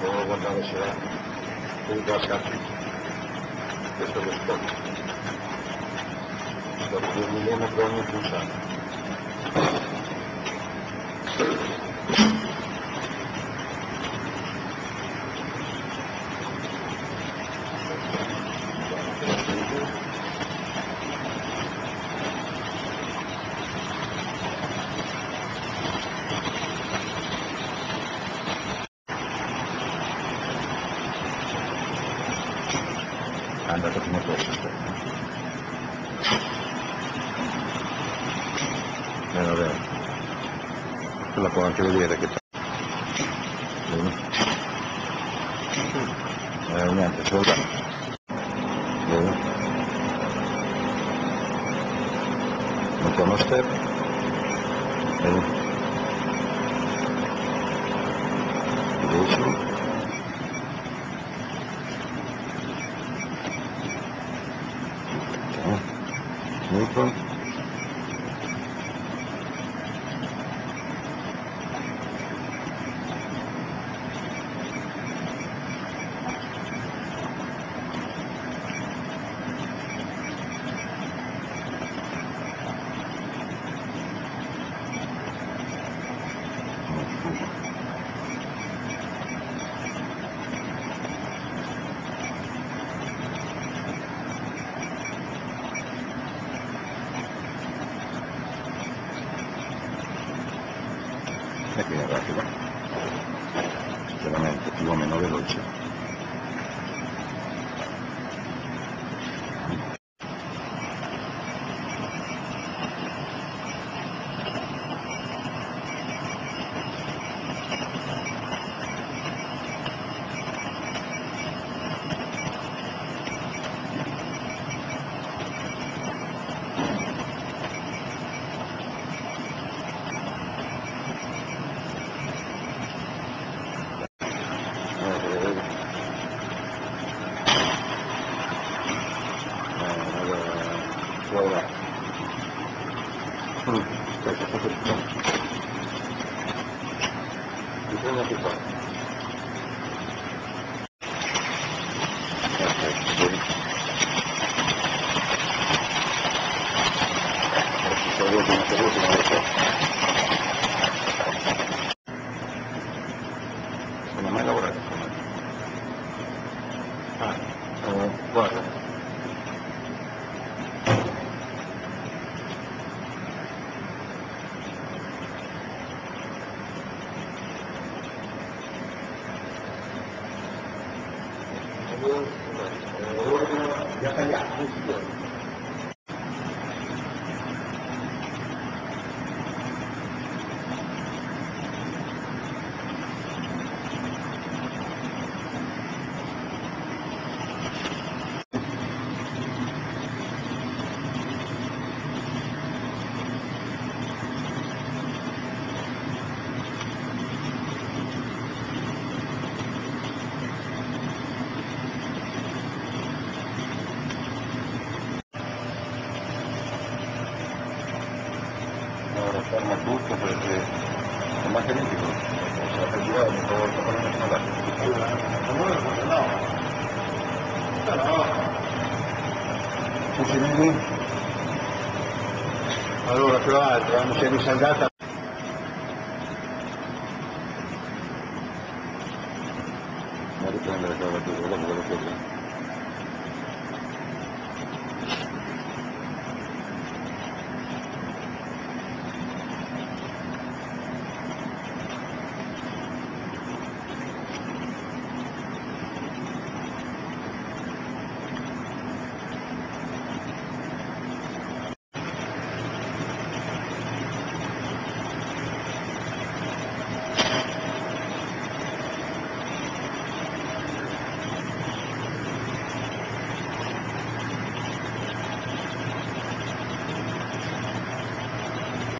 devo guardare se è venuto a scatti. Questo è lo spot. Dopo 2 mm ogni pulsante. È andato fino a questo. Vabbè, tu la può anche vedere che c'è. Niente, solo da. Mettiamo step. Vedi? 10. Neutron. E qui è rapido, veramente più o meno veloce. Allora, bisogna più qua. Non ho mai lavorato con me. Guarda. Ya tagliato, Ora ferma tutto perché non manca niente qui. Per girare un po' no. Allora, più l'altro, si è risaldata. Ma riprendere quella che